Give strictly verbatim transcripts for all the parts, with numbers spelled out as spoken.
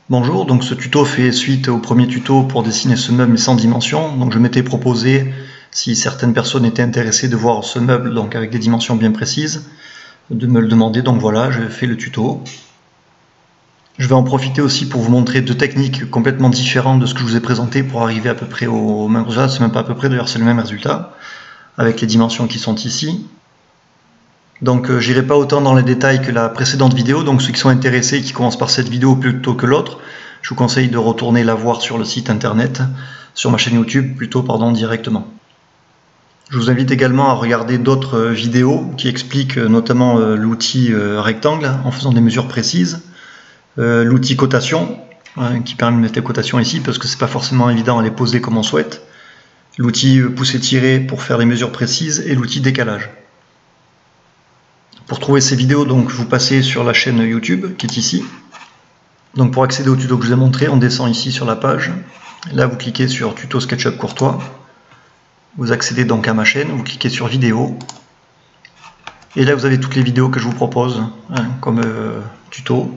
Bonjour, donc ce tuto fait suite au premier tuto pour dessiner ce meuble mais sans dimension. Donc je m'étais proposé, si certaines personnes étaient intéressées de voir ce meuble donc avec des dimensions bien précises, de me le demander. Donc voilà, je fais le tuto. Je vais en profiter aussi pour vous montrer deux techniques complètement différentes de ce que je vous ai présenté pour arriver à peu près au même résultat. C'est même pas à peu près, d'ailleurs c'est le même résultat, avec les dimensions qui sont ici. Donc euh, j'irai pas autant dans les détails que la précédente vidéo, donc ceux qui sont intéressés, qui commencent par cette vidéo plutôt que l'autre, je vous conseille de retourner la voir sur le site internet, sur ma chaîne YouTube plutôt pardon, directement. Je vous invite également à regarder d'autres vidéos qui expliquent notamment euh, l'outil euh, rectangle en faisant des mesures précises, euh, l'outil cotation hein, qui permet de mettre les cotations ici parce que c'est pas forcément évident à les poser comme on souhaite, l'outil pousser-tirer pour faire des mesures précises et l'outil décalage. Pour trouver ces vidéos, donc, vous passez sur la chaîne YouTube qui est ici. Donc pour accéder au tuto que je vous ai montré, on descend ici sur la page. Là, vous cliquez sur Tuto SketchUp Courtois. Vous accédez donc à ma chaîne, vous cliquez sur Vidéo. Et là, vous avez toutes les vidéos que je vous propose hein, comme euh, tuto.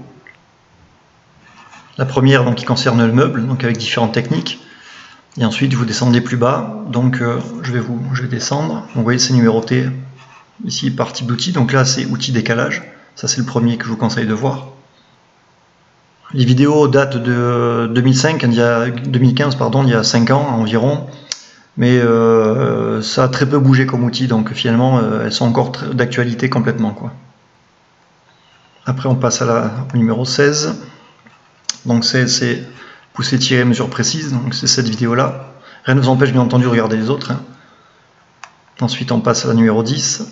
La première donc, qui concerne le meuble, donc avec différentes techniques. Et ensuite, vous descendez plus bas. Donc euh, je, vais vous, je vais descendre. Donc, vous voyez, c'est numéroté. Ici, par type d'outil, donc là c'est outil décalage, ça c'est le premier que je vous conseille de voir. Les vidéos datent de deux mille cinq, il y a, deux mille quinze, pardon, il y a cinq ans environ, mais euh, ça a très peu bougé comme outil, donc finalement euh, elles sont encore d'actualité complètement, quoi. Après on passe à la, au numéro seize, donc c'est pousser, tirer, mesure précise, donc c'est cette vidéo là. Rien ne vous empêche bien entendu de regarder les autres. Hein. Ensuite on passe à la numéro dix.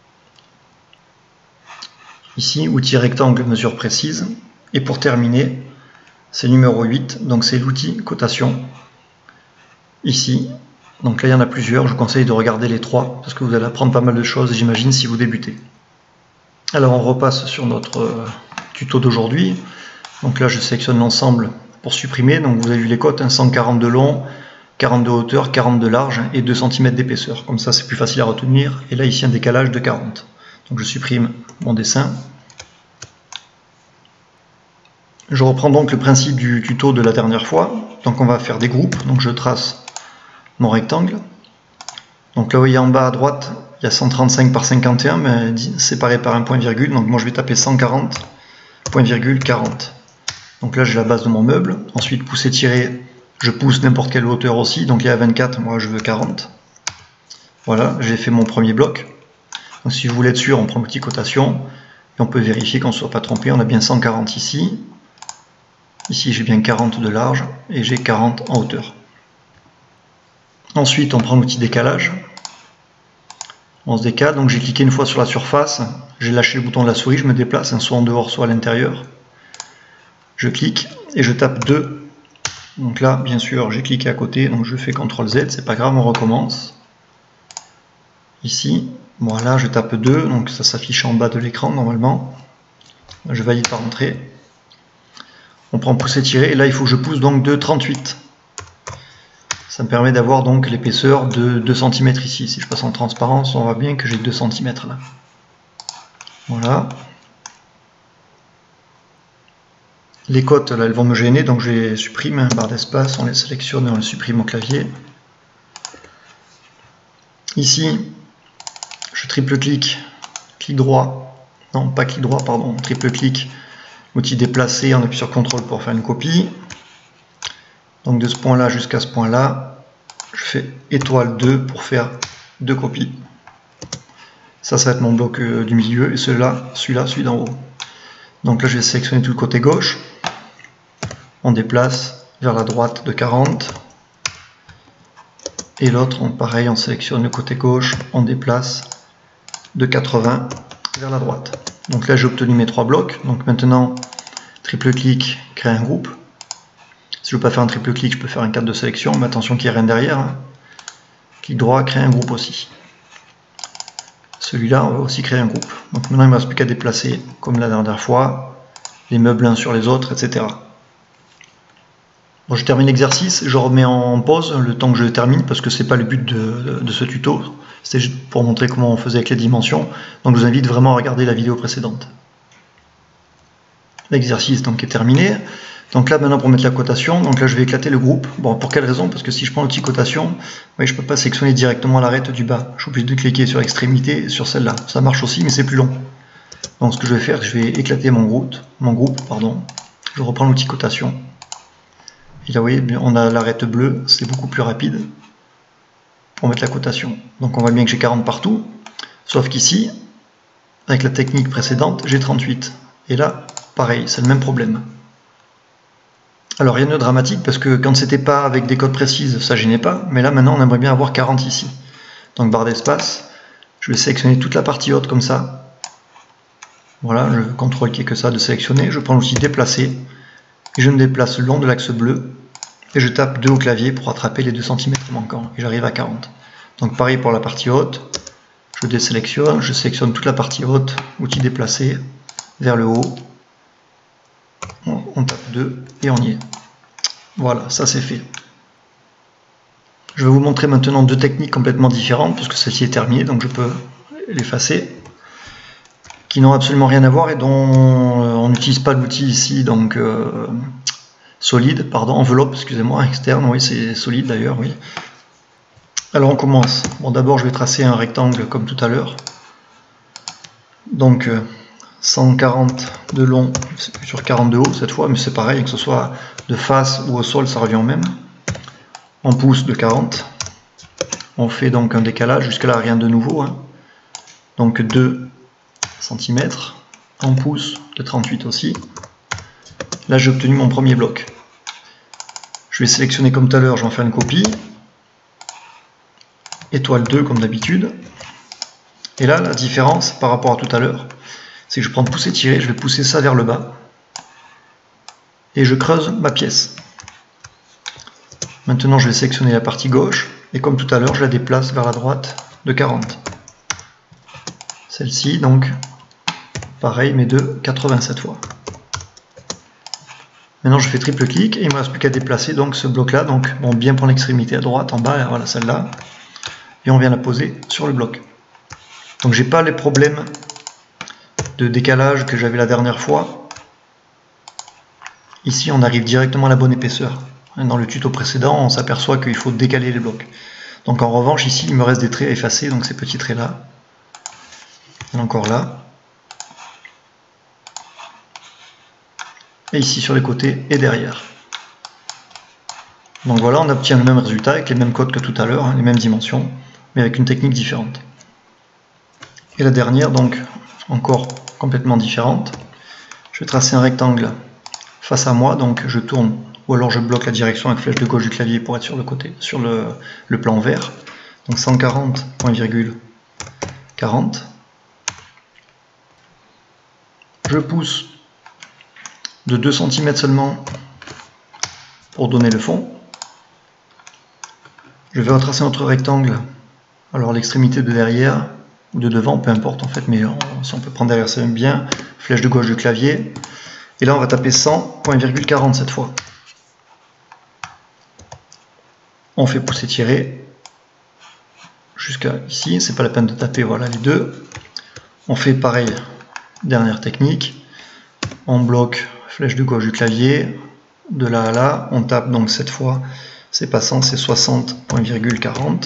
Ici, outil rectangle, mesure précise. Et pour terminer, c'est numéro huit, donc c'est l'outil cotation. Ici, donc là il y en a plusieurs, je vous conseille de regarder les trois, parce que vous allez apprendre pas mal de choses, j'imagine, si vous débutez. Alors on repasse sur notre euh, tuto d'aujourd'hui. Donc là je sélectionne l'ensemble pour supprimer, donc vous avez vu les cotes, hein, cent quarante de long, quarante de hauteur, quarante de large et deux centimètres d'épaisseur. Comme ça c'est plus facile à retenir. Et là ici un décalage de quarante. Donc je supprime mon dessin. Je reprends donc le principe du tuto de la dernière fois. Donc on va faire des groupes. Donc je trace mon rectangle. Donc là vous voyez en bas à droite, il y a cent trente-cinq par cinquante et un, mais séparé par un point virgule. Donc moi je vais taper cent quarante, point virgule quarante. Donc là j'ai la base de mon meuble. Ensuite pousser tirer, je pousse n'importe quelle hauteur aussi. Donc il y a vingt-quatre, moi je veux quarante. Voilà, j'ai fait mon premier bloc. Donc si vous voulez être sûr, on prend l'outil cotation et on peut vérifier qu'on ne soit pas trompé. On a bien cent quarante ici. Ici j'ai bien quarante de large et j'ai quarante en hauteur. Ensuite on prend l'outil décalage. On se décale, donc j'ai cliqué une fois sur la surface, j'ai lâché le bouton de la souris, je me déplace, hein, soit en dehors soit à l'intérieur. Je clique et je tape deux. Donc là bien sûr j'ai cliqué à côté, donc je fais contrôle Z, c'est pas grave, on recommence. Ici. Voilà, je tape deux, donc ça s'affiche en bas de l'écran normalement. Je valide par entrée. On prend pousser tirer, et là il faut que je pousse donc de trente-huit. Ça me permet d'avoir donc l'épaisseur de deux centimètres ici. Si je passe en transparence, on voit bien que j'ai deux centimètres là. Voilà. Les cotes là, elles vont me gêner, donc je les supprime, barre d'espace, on les sélectionne et on les supprime au clavier. Ici, je triple-clic, clic droit, non pas clic droit, pardon, triple-clic, outil déplacer, on appuie sur contrôle pour faire une copie. Donc de ce point-là jusqu'à ce point-là, je fais étoile deux pour faire deux copies. Ça, ça va être mon bloc euh, du milieu, et celui-là, celui-là, celui d'en haut. Donc là, je vais sélectionner tout le côté gauche. On déplace vers la droite de quarante. Et l'autre, pareil, on sélectionne le côté gauche, on déplace de quatre-vingts vers la droite. Donc là j'ai obtenu mes trois blocs. Donc maintenant, triple clic, créer un groupe. Si je ne veux pas faire un triple clic, je peux faire un cadre de sélection, mais attention qu'il n'y ait rien derrière. Hein. Clic droit, créer un groupe aussi. Celui-là, on va aussi créer un groupe. Donc maintenant il ne me reste plus qu'à déplacer, comme la dernière fois, les meubles uns sur les autres, et cetera. Bon, je termine l'exercice, je remets en pause le temps que je termine, parce que ce n'est pas le but de, de, de ce tuto. C'était juste pour montrer comment on faisait avec les dimensions. Donc je vous invite vraiment à regarder la vidéo précédente. l'exercice donc est terminé. Donc là maintenant pour mettre la cotation, donc là je vais éclater le groupe. Bon, pour quelle raison? Parce que si je prends l'outil cotation, oui, je ne peux pas sélectionner directement l'arête du bas. Je suis obligé de cliquer sur l'extrémité sur celle-là. Ça marche aussi mais c'est plus long. Donc ce que je vais faire, je vais éclater mon groupe, mon groupe pardon. Je reprends l'outil cotation. Et là vous voyez, on a l'arête bleue, c'est beaucoup plus rapide pour mettre la cotation. Donc on voit bien que j'ai quarante partout, sauf qu'ici, avec la technique précédente, j'ai trente-huit. Et là, pareil, c'est le même problème. Alors rien de dramatique parce que quand c'était pas avec des codes précises, ça gênait pas, mais là maintenant on aimerait bien avoir quarante ici. Donc barre d'espace, je vais sélectionner toute la partie haute comme ça. Voilà, je contrôle qui est que ça de sélectionner, je prends l'outil déplacer, et je me déplace le long de l'axe bleu, et je tape deux au clavier pour attraper les deux centimètres manquants, et j'arrive à quarante. Donc pareil pour la partie haute, je désélectionne, je sélectionne toute la partie haute, outil déplacer, vers le haut, on tape deux et on y est. Voilà, ça c'est fait. Je vais vous montrer maintenant deux techniques complètement différentes, puisque celle-ci est terminée, donc je peux l'effacer, qui n'ont absolument rien à voir et dont on n'utilise pas l'outil ici, donc euh, solide, pardon, enveloppe, excusez-moi, externe, oui c'est solide d'ailleurs, oui. Alors on commence. Bon, d'abord je vais tracer un rectangle comme tout à l'heure. Donc cent quarante de long sur quarante de haut cette fois, mais c'est pareil, que ce soit de face ou au sol, ça revient au même. On pousse de quarante. On fait donc un décalage, jusque là rien de nouveau. Hein. Donc deux centimètres. On pousse de trente-huit aussi. Là j'ai obtenu mon premier bloc. Je vais sélectionner comme tout à l'heure, je vais en faire une copie. Étoile deux comme d'habitude. Et là la différence par rapport à tout à l'heure, c'est que je prends pousser tirer, je vais pousser ça vers le bas et je creuse ma pièce. Maintenant je vais sélectionner la partie gauche et comme tout à l'heure je la déplace vers la droite de quarante. Celle-ci donc pareil mais de quatre-vingt-sept fois. Maintenant je fais triple clic et il ne me reste plus qu'à déplacer donc ce bloc là, donc bon, bien prendre l'extrémité à droite en bas, voilà celle-là, et on vient la poser sur le bloc. Donc j'ai pas les problèmes de décalage que j'avais la dernière fois. Ici on arrive directement à la bonne épaisseur. Dans le tuto précédent on s'aperçoit qu'il faut décaler les blocs. Donc en revanche ici il me reste des traits à effacer, donc ces petits traits là. Et encore là. Et ici sur les côtés et derrière. Donc voilà, on obtient le même résultat avec les mêmes codes que tout à l'heure, hein, les mêmes dimensions, mais avec une technique différente. Et la dernière donc encore complètement différente. Je vais tracer un rectangle face à moi, donc je tourne, ou alors je bloque la direction avec flèche de gauche du clavier pour être sur le côté, sur le, le plan vert. Donc cent quarante, point virgule quarante. Je pousse de deux centimètres seulement pour donner le fond. Je vais retracer notre rectangle, alors l'extrémité de derrière ou de devant, peu importe en fait, mais on, si on peut prendre derrière, c'est bien. Flèche de gauche du clavier. Et là, on va taper cent, point virgule quarante cette fois. On fait pousser tirer jusqu'à ici. C'est pas la peine de taper, voilà les deux. On fait pareil, dernière technique. On bloque flèche de gauche du clavier. De là à là, on tape donc cette fois, c'est pas cent, c'est soixante, point virgule quarante.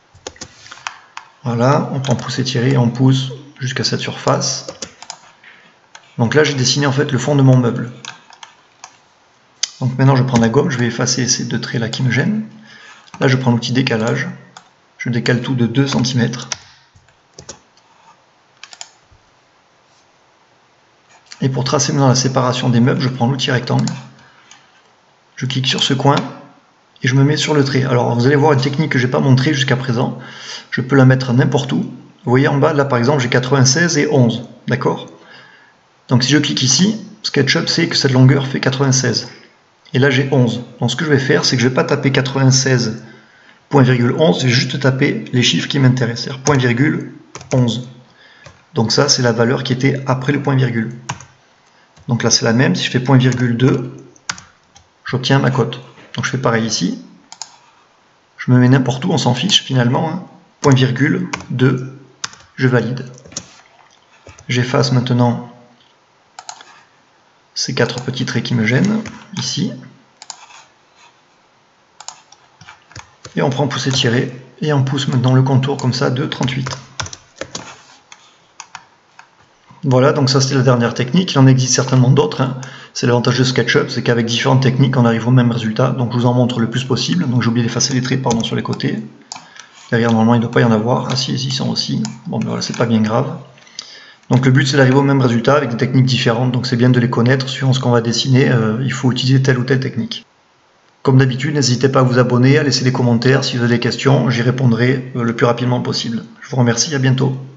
Voilà, on prend pousser tirer et on pousse jusqu'à cette surface. Donc là j'ai dessiné en fait le fond de mon meuble. Donc maintenant je prends la gomme, je vais effacer ces deux traits là qui me gênent. Là je prends l'outil décalage, je décale tout de deux centimètres. Et pour tracer maintenant la séparation des meubles, je prends l'outil rectangle. Je clique sur ce coin et je me mets sur le trait. Alors vous allez voir une technique que je n'ai pas montrée jusqu'à présent. Je peux la mettre n'importe où. Vous voyez en bas, là par exemple, j'ai quatre-vingt-seize et onze. D'accord? Donc si je clique ici, SketchUp sait que cette longueur fait quatre-vingt-seize. Et là j'ai onze. Donc ce que je vais faire, c'est que je ne vais pas taper quatre-vingt-seize, point onze, je vais juste taper les chiffres qui m'intéressent, c'est-à-dire point virgule onze. Donc ça, c'est la valeur qui était après le point virgule. Donc là c'est la même, si je fais point virgule deux, j'obtiens ma cote. Donc je fais pareil ici. Je me mets n'importe où, on s'en fiche finalement. Hein. Point virgule deux, je valide. J'efface maintenant ces quatre petits traits qui me gênent, ici. Et on prend pousser tirer, et on pousse maintenant le contour comme ça de trente-huit. Voilà, donc ça c'était la dernière technique. Il en existe certainement d'autres, hein. C'est l'avantage de SketchUp, c'est qu'avec différentes techniques on arrive au même résultat. Donc je vous en montre le plus possible. Donc j'ai oublié d'effacer les traits pardon, sur les côtés. Derrière normalement il ne doit pas y en avoir. Ah si, ils y sont aussi. Bon ben voilà, c'est pas bien grave. Donc le but c'est d'arriver au même résultat avec des techniques différentes. Donc c'est bien de les connaître. Suivant ce qu'on va dessiner, euh, il faut utiliser telle ou telle technique. Comme d'habitude, n'hésitez pas à vous abonner, à laisser des commentaires si vous avez des questions, j'y répondrai le plus rapidement possible. Je vous remercie, à bientôt.